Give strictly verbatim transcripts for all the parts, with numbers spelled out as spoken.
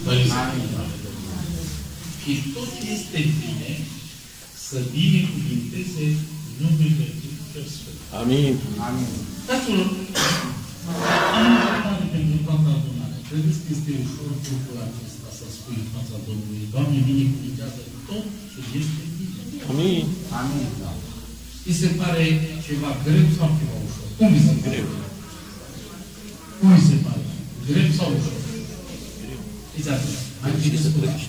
Și tot ce este bine, să binecuvinteze numele Lui Sfânt. Amin. Amin. Fraților, am întrebare pentru toată adunarea. Credeți că este ușor lucrul acesta să spui în fața Domnului, Doamne, binecuvintează tot ce este bine. Amin. Amin. Vi se pare ceva greu sau ceva ușor? Cum vi se pare? Cum vi se pare? Greu sau ușor? Greu. Fiți atunci. Hai bine să plăcești.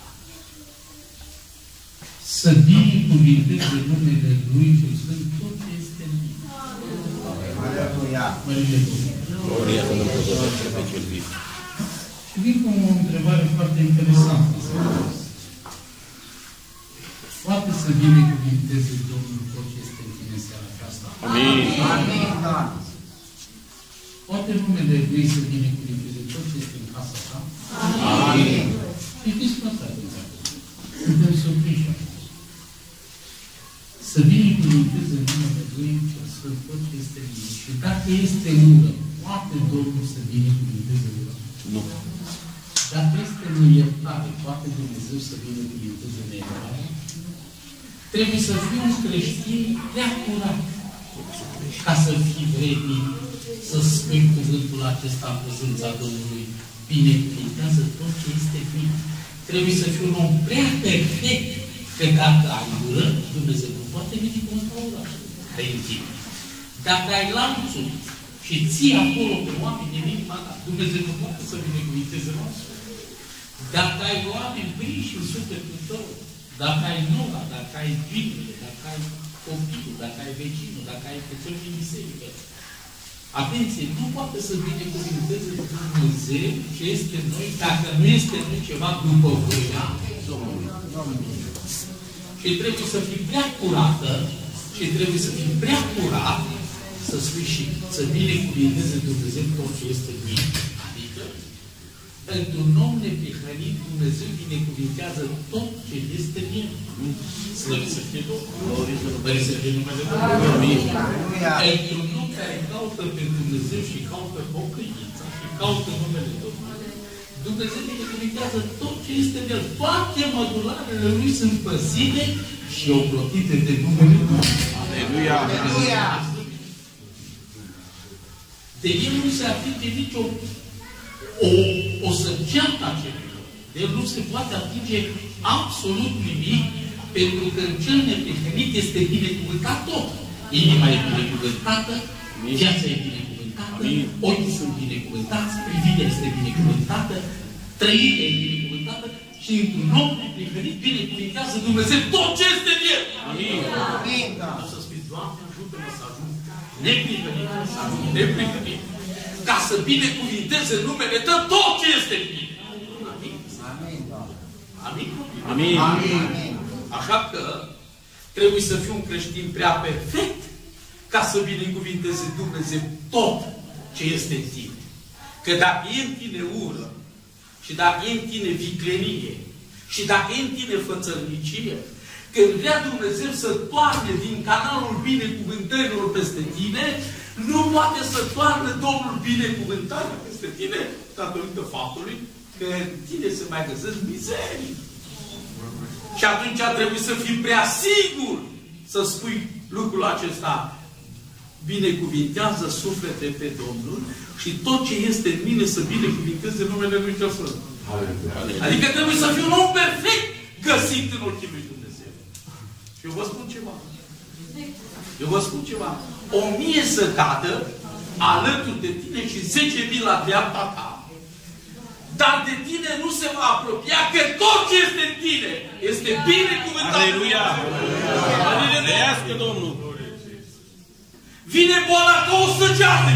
Să binecuvinteze numele Lui cel Sfânt tot ce este în bine. Aleluia! Mărire Domnului! Gloria să Dumnezeu pe cel viu. Și vin cu o întrebare foarte interesantă. Poate să binecuvinteze Domnul tot ce este în tine seara aceasta? Amin! Amin! Poate numele Lui să binecuvinteze tot ce este în casa ta? Amin! Și fiți plătați. Suntem surprinși. Să binecuvinteze numele Lui cel Sfânt tot ce este în tine. Și dacă este ură, poate Domnul să binecuvinteze ură? Nu. Dacă este neiertare, poate Dumnezeu să binecuvinteze neiertare? Trebuie să fii un creștin prea curat ca să fii vrednic să spui cuvântul acesta în prezența Domnului. Binecuvintează tot ce este bine. Trebuie să fii un om prea perfect, că dacă ai ură, Dumnezeu nu poate binecuvânta ura care e în tine. Dacă ai lanțuri și ții acolo pe oameni în inima ta, Dumnezeu nu poate să binecuvinteze lanțul. Dacă ai oameni prinși în sufletul tău, dacă ai nora, dacă ai binele, dacă ai copilul, dacă ai vecinul, dacă ai cățări din biserică, atenție, nu poate să binecuvinteze Dumnezeu ce este în noi, dacă nu este în noi ceva după voia Domnului. Și trebuie să fii prea curată și trebuie să fii prea curat să spui și să binecuvinteze Dumnezeu tot ce este bine. Adică, într-un om neprihănit, Dumnezeu binecuvintează tot ce este bine. Slăvit să fie Domnul. Slăvit să fie numele Domnului. Într-un om care caută pe Dumnezeu și caută pocăința și caută numele Domnului, Dumnezeu binecuvintează tot ce este de El. Toate mădularele Lui sunt păzite și ocrotite de numele Domnului. Aleluia! Aleluia! De El nu se atinge nicio o, o săgeată a cerurilor. De El nu se poate atinge absolut nimic, pentru că în cel neprihănit este binecuvântat tot. Inima e binecuvântată, viața e binecuvântată, ochii sunt binecuvântați, privirea este binecuvântată, trăirea e binecuvântată și într-un om neprihănit binecuvintează Dumnezeu tot ce este în El. Amin. Amin. O să spui, Doamne, ajută-mă să ajung neprihănit, să ajung neprihănit, ca să binecuvinteze numele Tău tot ce este bine. Amin. Amin. Amin. Amin. Amin. Așa că trebuie să fii un creștin prea perfect ca să binecuvinteze Dumnezeu tot ce este în tine. Că dacă e în tine ură, și dacă e în tine viclenie, și dacă e în tine fățărnicie, când vrea Dumnezeu să toarne din canalul binecuvântărilor peste tine, nu poate să toarne Domnul binecuvântarea peste tine datorită faptului că în tine se mai găsesc mizerii. Și atunci trebuie să fii prea sigur să spui lucrul acesta. Binecuvintează suflete pe Domnul și tot ce este în mine să binecuvinteze numele Lui cel Sfânt. Adică trebuie să fii un om perfect găsit în ochii Lui Dumnezeu. Și eu vă spun ceva. Eu vă spun ceva. O mie să cadă alături de tine și zece mii la dreapta ta. Dar de tine nu se va apropia, că tot ce este în tine este binecuvântat. Aleluia! Aleluia! Domnul! Vine boala ca o săgeată.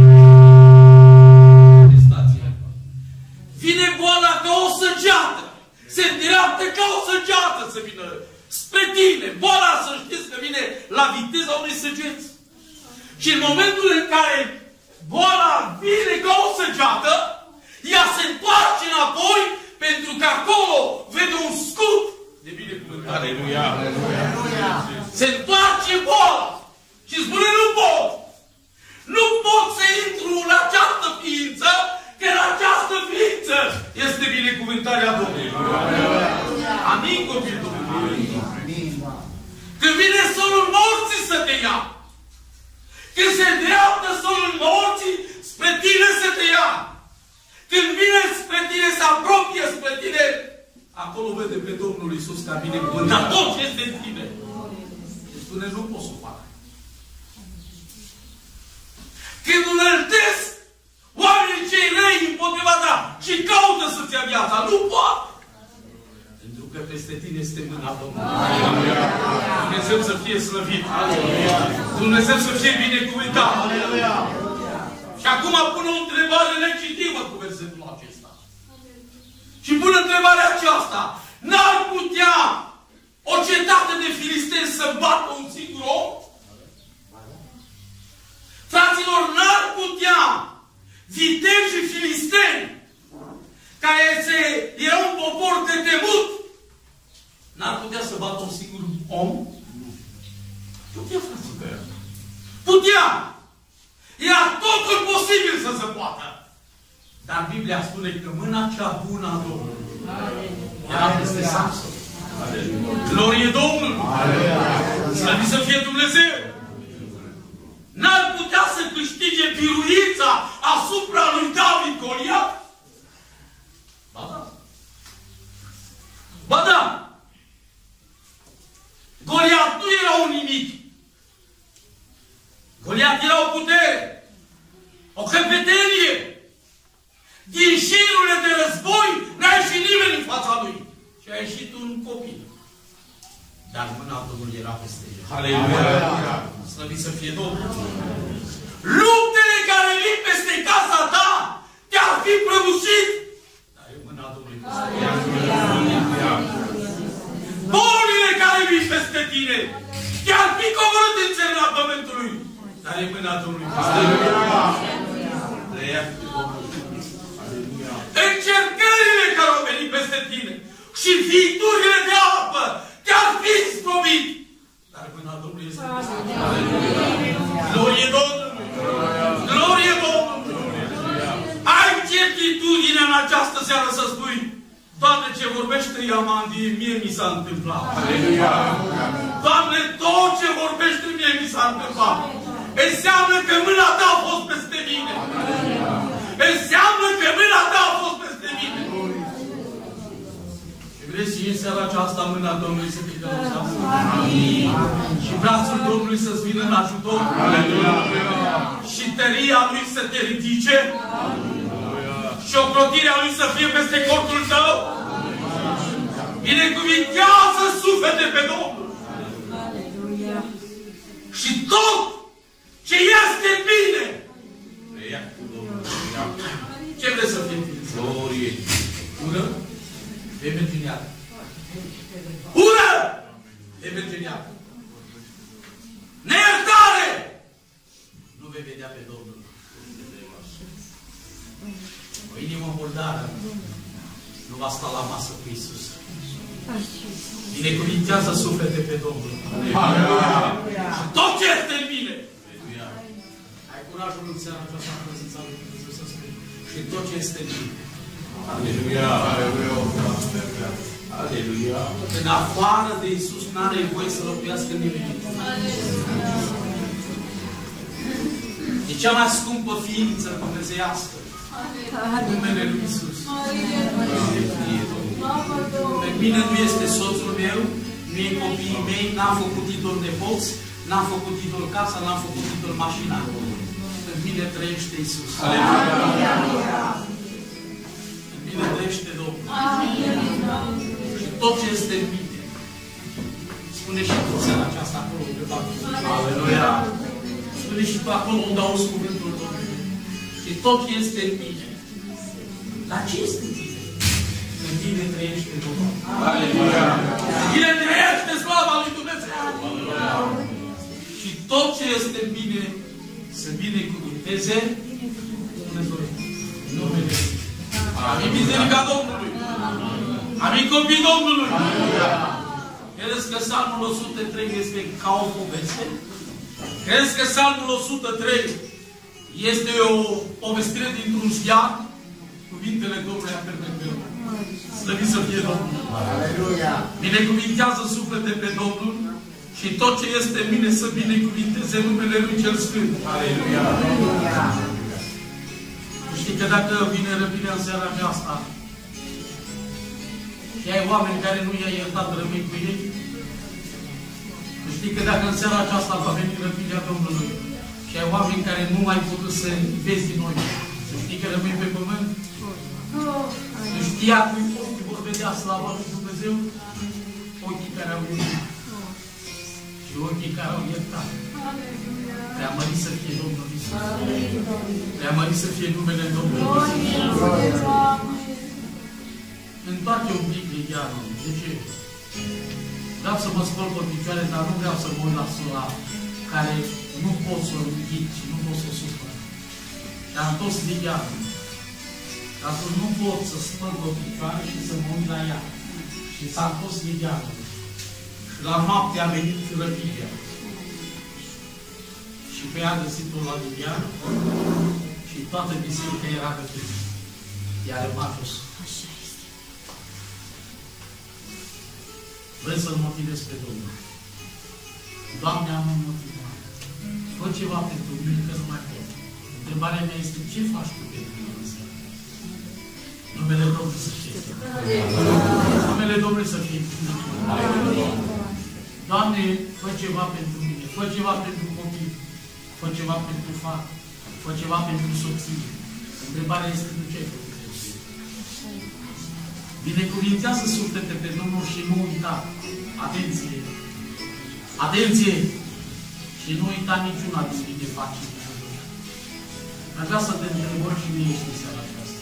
Vine boala ca o săgeată. Se îndreaptă ca o săgeată să vină spre tine. Boala, să știți că vine la viteza unei săgeți. Și în momentul în care boala vine ca o săgeată, ea se întoarce înapoi pentru că acolo vede un scut de binecuvântare. Aleluia! Se întoarce boala și spune, nu pot! Nu pot să intru în această ființă, că în această ființă este peste binecuvântarea Domnului. Amin, copil Domnului. Când vine solul morții să te ia, când se dreaptă solul morții spre tine să te ia, când vine spre tine, se apropie spre tine, acolo vede pe Domnul Iisus ca binecuvântat tot ce este în tine. Și spune, nu pot să o fac. Când înăltesc oamenii cei răi împotriva ta și caută să-ți ia viața, nu poate. Pentru că peste tine este mâna Domnului. Dumnezeu să fie slăvit. Dumnezeu să fie binecuvântat. Și acum pun o întrebare legitimă cu versetul acesta. Și pun întrebarea aceasta. N-ar putea o cetate de filisteni să bată un singur om? Fraților, n-ar putea viteni și filisteni, care se, era un popor de temut, n-ar putea să bată un singur om? Putea, fraților. Putea. Era totul posibil să se poată. Dar Biblia spune că mâna cea bună a Domnului era peste Samson. Glorie Domnului! Slăvit să fie Dumnezeu! N-ar putea să câștige biruința asupra lui David Goliat? Ba da. Ba da. Goliat nu era un nimic. Goliat era o putere, o căpetenie. Din șirurile de război n-a ieșit nimeni în fața lui. Și a ieșit un copil. Dar mâna Domnului era peste el. Aleluia! Slăvit să fie Domnul! Luptele care vin peste casa ta te-ar fi prăbușit. Dar e mâna Domnului peste el. Bolile care vin peste tine te-ar fi coborât în țărâna pământului. Dar e mâna Domnului peste el. Încercările care au venit peste tine și victurile de apă te-ar fi zdrobit. Dar mâna Domnului este peste tine. Glorie Domnului! Glorie Domnului! Ai certitudine în această seară să spui, Doamne, ce vorbește Iamandie, mie mi s-a întâmplat. Doamne, tot ce vorbește mie mi s-a întâmplat. Înseamnă că mâna ta a fost peste mine. Înseamnă că mâna ta a fost peste mine. Și vreți și în seara aceasta mâna Domnului să te călăuzească? Și brațul Domnului să-ți vină în ajutor? Și tăria Lui să te ridice? Și ocrotirea Lui să fie peste corpul tău? Binecuvintează suflete pe Domnul! Și tot ce este bine! Ce vreți să fie? Glorie! Ură? Vei merge în iad. Ură! Vei merge în iad. Neiertare! Nu vei vedea pe Domnul. O inimă murdară nu va sta la masă cu Iisus. Binecuvintează suflete pe Domnul. Și tot ce este în mine. Ai curajul în seara aceasta în prezența lui Dumnezeu să spui. Și tot ce este în mine. Aleluia! Aleluia! În afară de Iisus n-are voie să locuiască nimeni. E cea mai scumpă ființă dumnezeiască. Numele lui Iisus. Pe mine nu este soțul meu, nu e copiii mei, n-am făcut idol nepoți, n-am făcut idol casa, n-am făcut idol mașina. În mine trăiește Iisus. În mine trăiește Domnul. Și tot ce este în mine, spune și tu seara aceasta acolo pe patru. Aleluia! Spune și tu acolo unde auzi cuvântul Domnului. Și tot ce este în mine. Dar ce este în tine? În tine trăiește Domnul. Aleluia! În tine trăiește slava lui Dumnezeu. Aleluia! Și tot ce este în mine să binecuvânteze Dumnezeu. Numele. Amin, biserica Domnului. Amin, copii Domnului. Credeți că Psalmul o sută trei este ca o poveste? Credeți că Psalmul o sută trei este o povestire dintr-un ziar? Cuvintele Domnului a permanent. Slăvit să fie Domnul. Aleluia! Binecuvintează suflete pe Domnul și tot ce este în mine să binecuvinteze numele Lui Cel Sfânt. Aleluia! Știi că dacă vine răpirea în seara aceasta și ai oameni care nu i-ai iertat, rămâi cu ei, știi că dacă în seara aceasta va veni răpirea Domnului și ai oameni care nu ai putut să vezi din noi, să știi că rămâi pe pământ, să știa cui ochii vor vedea slava lui Dumnezeu, ochii care au iertat și ochii care au iertat. Prea mărit să fie Domnul Iisus. Prea mărit să fie numele Domnului Iisus. Întoarce un pic de gheară. De ce? Vreau să mă spăl pe picioare, dar nu vreau să mă uit la sora care nu pot să o închid și nu pot să o supăr. Și am tot de gheară. Dar atunci nu pot să spăl pe picioare și să mă uit la ea. Și s-a fost de gheară. Și la noapte a venit răpirea. Și pe ea a găsit-o la Livian și toată biserica era răpită. I-a rămas jos. Vrei să-L motivez pe Domnul? Doamne, am un motivat. Fă ceva pentru mine, că nu mai pot. Întrebarea mea este, ce faci tu pentru mine în seara? Numele Domnului să fie. Numele Domnului să fie. Doamne, fă ceva pentru mine. Fă ceva pentru copii. Fă ceva pentru fată. Fă ceva pentru soție. Întrebarea este, nu ce ai făcut? Binecuvintează suflete pe Domnul și nu uita. Atenție! Atenție! Și nu uita niciuna din bine faci. Aș vrea să te întreb oricine ești în seara aceasta.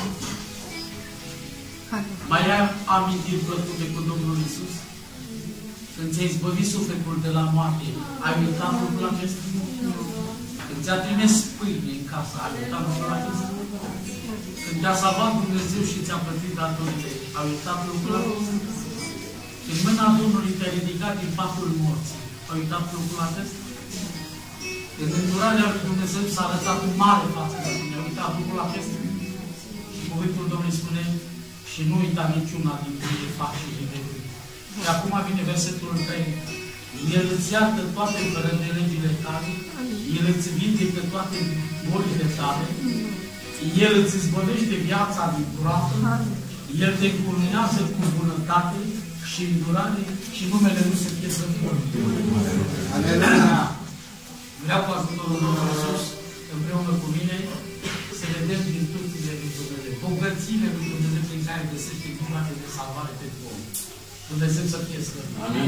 Mai ai amintiri plăcute cu Domnul Iisus? Când ți-ai izbăvit sufletul de la moarte, ai uitat lucrul acesta? Când ți-a trimis pâine în casă, ai uitat lucrul acesta? Când te-a salvat Dumnezeu și ți-a plătit datorile, ai uitat lucrul acesta? Când mâna Domnului te-a ridicat din patul morții, ai uitat lucrul acesta? Când îndurarea lui Dumnezeu s-a arătat cu mare față de tine, ai uitat lucrul acesta? Și cuvântul Domnului spune, și nu uita niciuna din tine faci și din tine. Și acum vine versetul trei. El îți iartă toate fără de legile tale, El îți vindecă toate bolile tale, El îți izbăvește viața din groapă, El te încununează cu bunătate și îndurare și numele Lui să fie slăvit. Aleluia! Vreau cu ajutorul Domnului Iisus, împreună cu mine, să vedem virtuțile lui Dumnezeu, bogățile lui Dumnezeu prin care găsește toate de salvare pentru om. Dumnezeu să fie slăvit. Amin.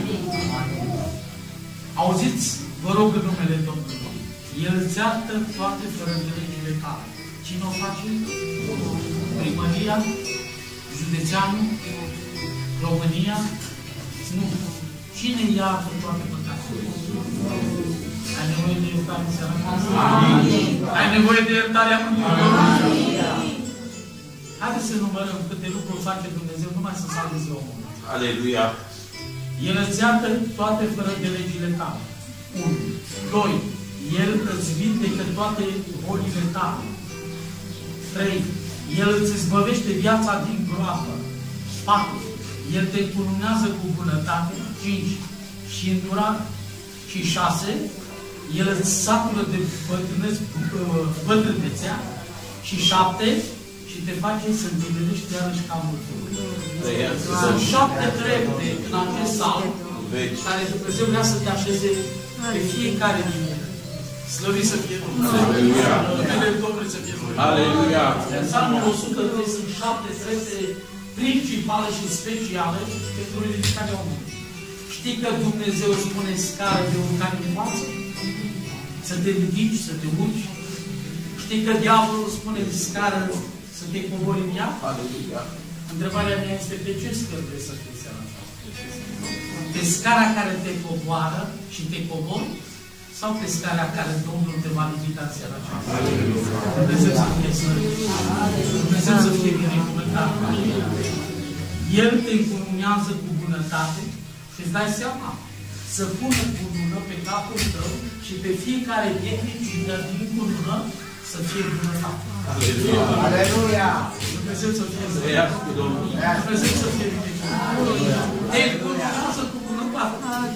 Auziți, vă rog în numele Domnului. El îți iartă toate fără de legile tale. Cine o face? Primăria? Județeanul? România? Nu. Cine iartă toate păcatele? Ai nevoie de iertare în seara asta? Ai nevoie de iertarea Mântuitorului? Haideți să numărăm câte lucruri face Dumnezeu numai să salveze omul. Aleluia! El îți iartă toate fără de legile tale. unu. doi. El îți vindecă toate bolile tale. trei. El îți izbăvește viața din groapă. patru. El te încununează cu bunătate. cinci. Și îndurare. Și șase. El îți satură de bătrânețea. Și șapte. Și te face să întinerești iarăși ca multul. Sunt șapte trepte în acest psalm care Dumnezeu vrea să te așeze pe fiecare din ele. Slăvit să fie Dumnezeu. Numele Domnului să fie Dumnezeu. Aleluia! În psalmul o sută trei sunt șapte trepte principale și speciale pentru ridicarea omului. Știi că Dumnezeu spune scară de urcare de față? Să te ridici, să te urci. Știi că diavolul spune scară să te cobori în ea? Aleluia! Întrebarea mea este pe ce scări trebuie să fii seara aceasta? Pe scara care te coboară și te cobori? Sau pe scara care Domnul te va ridica în seara aceasta? Dumnezeu să fie slăvit. Dumnezeu să fie binecuvântat. El te încununează cu bunătate și îți dai seama să pună cunună pe capul tău și pe fiecare pietri și din cunună să fie bunătate. Aleluia! Dumnezeu să fie zăreat. Dumnezeu să fie vindecat. Te încununează cu bunătate.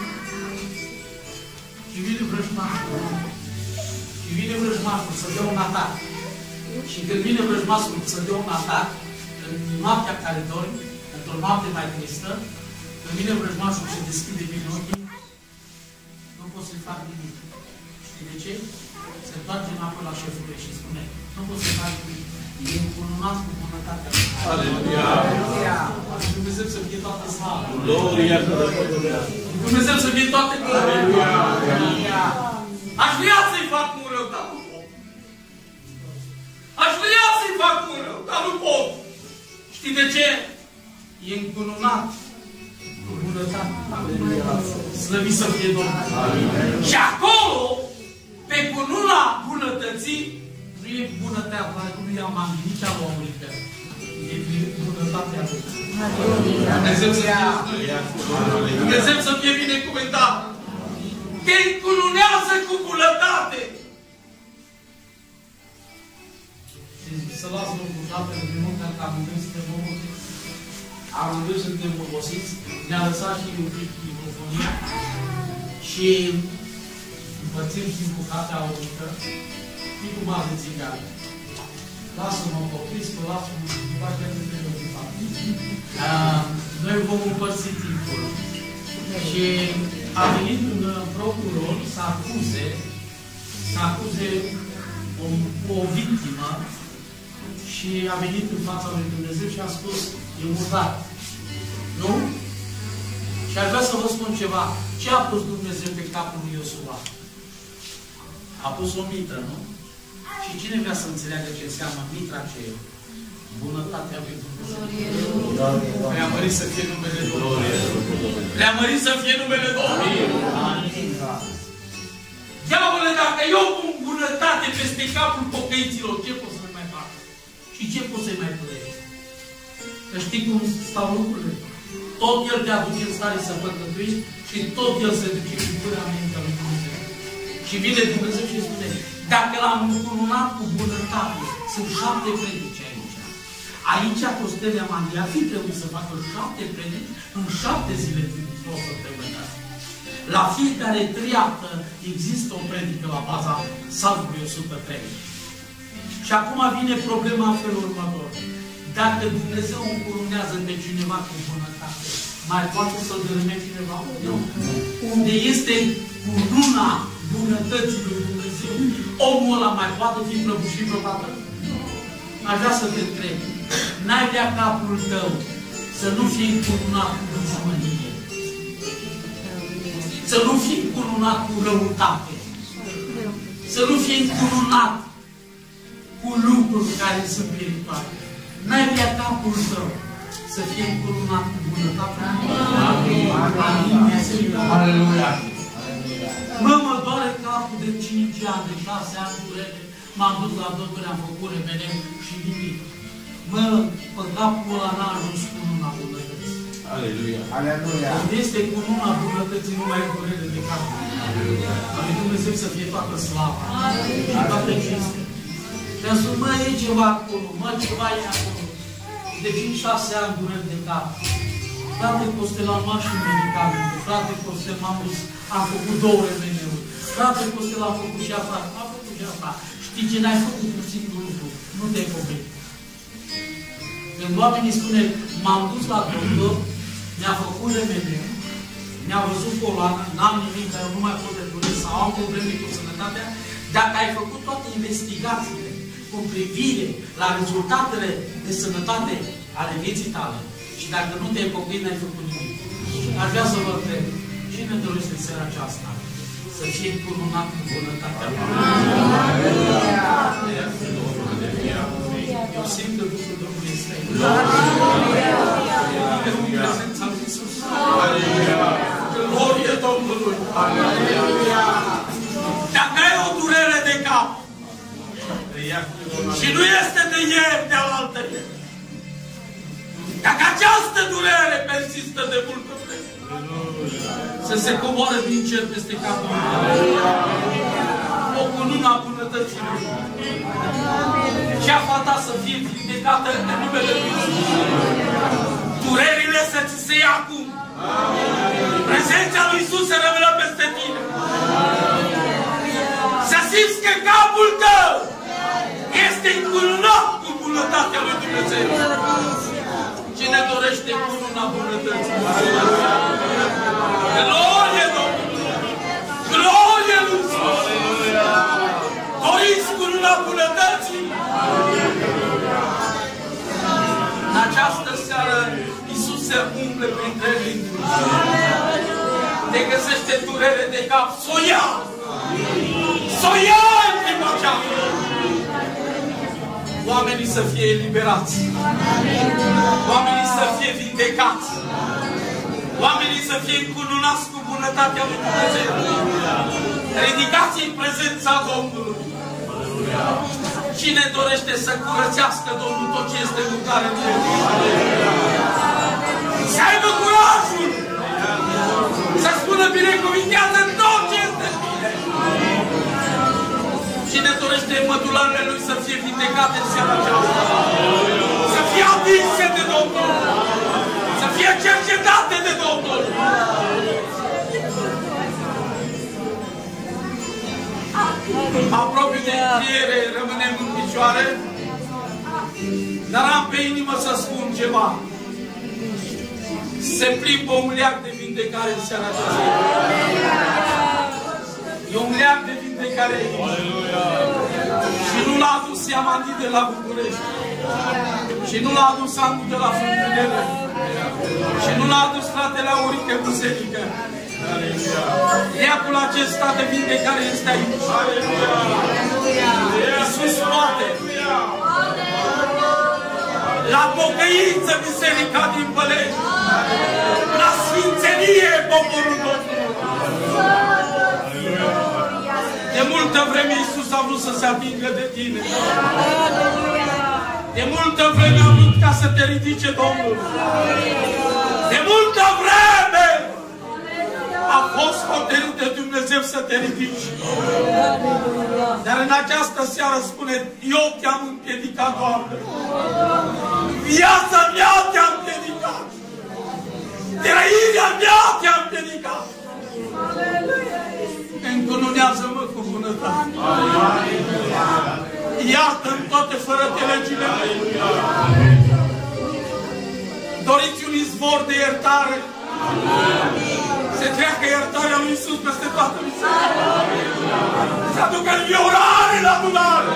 Și vine vrăjmașul. Și vine vrăjmașul să dea un atac. Și când vine vrăjmașul să dea un atac, în noaptea care dormi, într-o noapte mai tristă, când vine vrăjmașul și deschide bine ochii, nu poți să-i fac nimic. Știi de ce? Se întoarce înapoi la șeful și spune, nu poți să-i fac nimic. E încununat cu bunătatea. Aleluia! Dumnezeu să fie toată slavă. Gloria! Dumnezeu să fie toate gloria. Aș vrea să-i fac un rău, dar nu pot. Aș vrea să-i fac un rău, dar nu pot. Știi de ce? E încununat cu bunătate. Slăvit să fie Domnul. Și acolo, pe cununa bunătății, nu e bunătatea, nu e amandii, nici a omului pe e bunătatea lui. Dumnezeu să fie, Dumnezeu să fie binecuvântat. Te încununează cu bunătate. Și să las Domnul Tatăl din muncă, că amândoi suntem omori. Amândoi suntem obosiți. Ne-a lăsat și un pic microfonia. Și împărțim și bucata unică. Fii cu bază țigară. Lasă-mă copriscă, lasă-mă și face de noi vom împărți timpul. Și a venit un procuror să acuze, să acuze o, o victimă și a venit în fața lui Dumnezeu și a spus, e murdar. Nu? Și aș vrea să vă spun ceva. Ce a pus Dumnezeu pe capul lui Iosua? A pus o mitră, nu? Și cine vrea să înțeleagă ce înseamnă mitra aceea? Bunătatea lui Dumnezeu. Preamărit să fie numele Domnului. Preamărit să fie numele Domnului. Diavole, dacă eu pun bunătate peste capul pocăiților, ce pot să mai fac? Și ce pot să-i mai plătesc? Că știi cum stau lucrurile? Tot El te aduce în stare să păcătuiești și tot El se duce cu până înaintea lui Dumnezeu. Și vine Dumnezeu și spune, dacă l-am încununat cu bunătate, sunt șapte predici aici. Aici, Costelea Mandia, fi trebuie să facă șapte predici în șapte zile din o săptămână. La fiecare triaptă există o predică la baza Psalmului o sută trei. Și acum vine problema în felul următor. Dacă Dumnezeu încurunează pe cineva cu bunătate, mai poate să-l dărâme cineva? Nu. Unde este cununa bunătății lui Dumnezeu, omul ăla mai poate fi prăbușit vreodată? Aș vrea să te întreb. N-ai vrea capul tău să nu fie încununat cu dușmănie, să nu fie încununat cu răutate, să nu fie încununat cu lucruri care sunt pieritoare. N-ai vrea capul tău să fie încununat cu bunătate. Aleluia! Mă, mă doare capul de cinci ani, de șase ani, durere. M-am dus la doctor, am făcut remene și nimic. Mă, pe capul ăla n-a ajuns cununa bunătății. Aleluia! Aleluia! Când este cununa bunătății, nu mai e durere de cap. Aleluia! Dumnezeu să fie toată slava. Și toată cinstea. Și am spus, mă, e ceva acolo, mă, ceva e acolo. De cinci șase ani dureri de cap. Frate Costel, am luat și medicamente. Frate Costel, m-am dus, am făcut două remene-uri. Frate Costel, am făcut și asta. Am făcut și asta. Știi ce n-ai făcut un singur lucru? Nu te-ai coprit. Când oamenii spune, m-am dus la doctor, mi-a făcut remene, mi-a văzut coloană, n-am nimic, dar eu nu mai pot de sau am probleme cu sănătatea, dacă ai făcut toate investigațiile cu privire la rezultatele de sănătate ale vieții tale și dacă nu te-ai pocăit, n-ai făcut nimic. Aș vrea să vă întreb, cine dorește în seara aceasta să fie încununat cu bunătatea lui? Eu simt că Duhul Domnului este aici. Eu în prezența lui Iisus. Glorie Domnului. Dacă ai o durere de cap și nu este de ieri, de alaltă ieri, dacă această durere persistă de multă vreme, să se coboare din cer peste capul meu. o cunună a bunătății Lui. Ceafa ta să fie vindecată în numele Lui Iisus. Durerile să ți se ia acum. Prezența Lui Iisus se revelă peste tine. Să simți că capul tău este încununat cu bunătatea Lui Dumnezeu. Cine dorește cununa bunătății? Glorie Domnului! Glorie Lui Iisus! Doriți cununa bunătății? În această seară Iisus se umple printre linguri. Te găsește durere de cap, s-o ia! S-o ia în clipa aceasta! Oamenii să fie eliberați. Oamenii să fie vindecați. Oamenii să fie încununați cu bunătatea Lui Dumnezeu. Ridicați în prezența Domnului. Cine dorește să curățească Domnul tot ce este lucrare în el? Să aibă curajul! Să spună binecuvintează tot ce este bine! Cine dorește mădularele Lui să fie vindecate în seara aceasta? Să fie atinse de Domnul! Să fie cercetate de Domnul! Aproape de încheiere, rămânem în picioare, dar am pe inimă să spun ceva. Se plimbă un leac de vindecare în seara aceasta. E un leac de vindecare. Și nu l-a adus Iamandi de la București. Și nu l-a adus Andu de la Fântânele. Și nu l-a adus fratele Aurică în biserică. Leacul acesta de vindecare este aici. Iisus poate. La pocăință biserica din Pălești. La sfințenie poporul Domnului. De multă vreme Iisus a vrut să se atingă de tine. De multă vreme a vrut ca să te ridice Domnul. De multă vreme a fost hotărât de Dumnezeu să te ridici. Dar în această seară spune, eu te-am împiedicat, Doamne. Viața mea te-a împiedicat. Trăirea mea te-a împiedicat. Încununează-mă cu bunătate. Iartă-mi toate fărătelegile mele. Doriți un izvor de iertare? Se treacă iertarea lui Iisus peste toată biserica. Să aducă înviorare la adunare.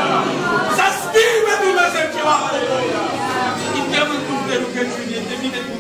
Să schimbe Dumnezeu ceva. Îi cheamă în de rugăciune, de mine